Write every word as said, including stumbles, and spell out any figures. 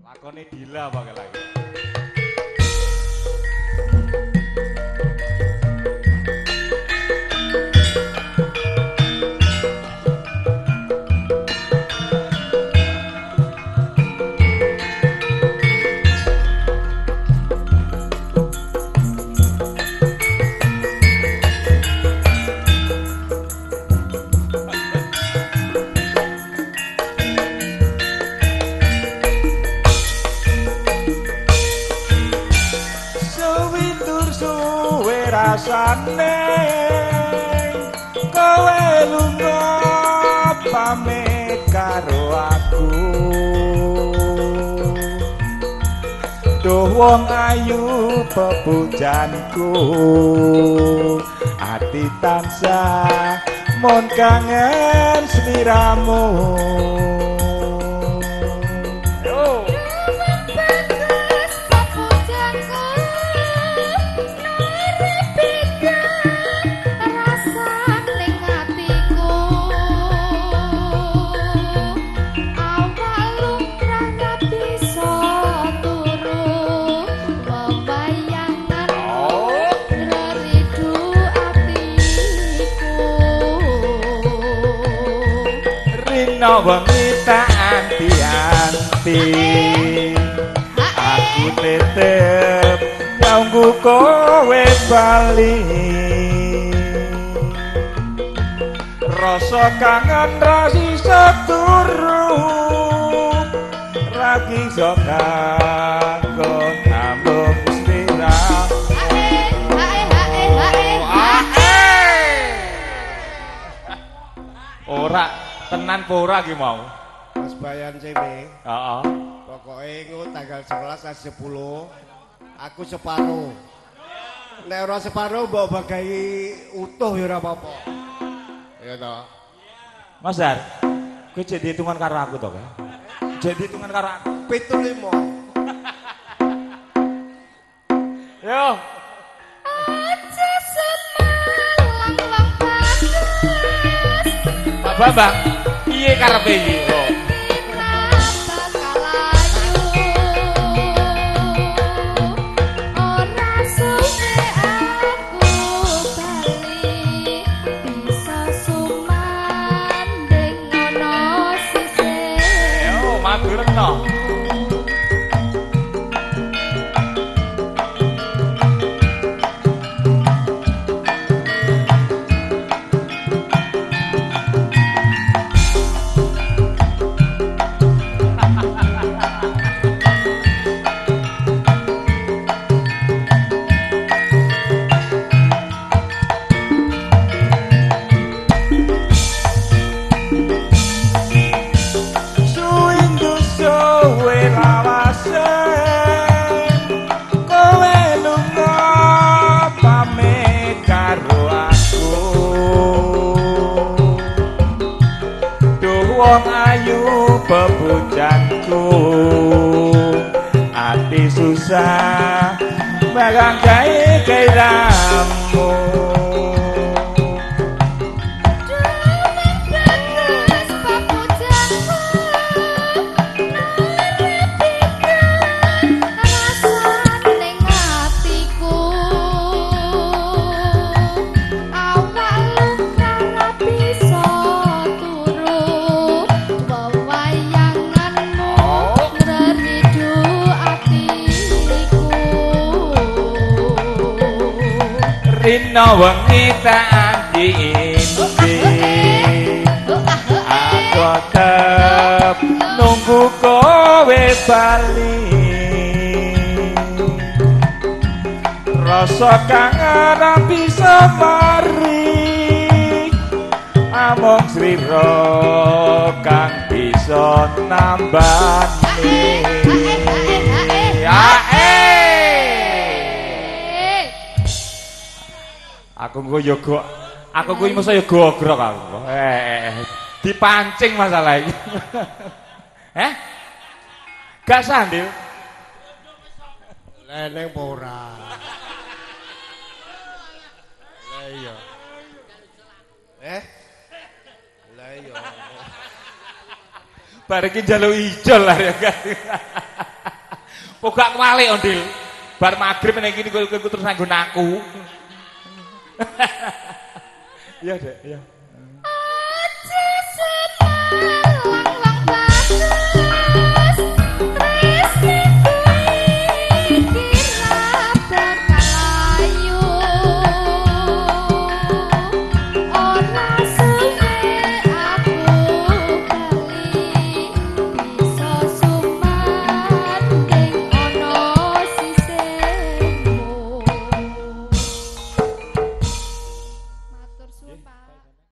Lakone Dila apa lagi? Rasane kowe lunga pamit karo aku duh wong ayu pepujanku ati tansah mon kangen sliramu wengi tak anti-anti aku tetep nyanggu kowe bali rasa kangen rasi seturu ragi sokako nambung istirahat ora tenan pora ki mau. Mas Bayan Ceme. Heeh. Pokoke iku tanggal sebelas dan sepuluh aku separuh. Nek ora separuh mbok bagi utuh ya ora apa-apa. Ya toh. Mas Dar, kowe jek diitungan karo aku to, Kak? Jek diitungan karo aku. tujuh puluh lima. Yo. Aja semalang lang panas. Pak Bambang, piye karepe iki kok? Pepujanku ati susah barang gawe gairamu Rino wengi tak andi-indi aku tetep nunggu kowe bali rasa kangen ora bisa mari among slira kang bisa nambani aku nggo yoga aku kuwi mesti yo gogrok aku eh dipancing masalah iki eh gak sandil leneng apa ora lah iya eh lah iya bar iki njaluk ijol lah ya Kok gak kwalik Ondil. Bar magrib ning kene kowe terus nganggo aku. Iya, Dek, iya.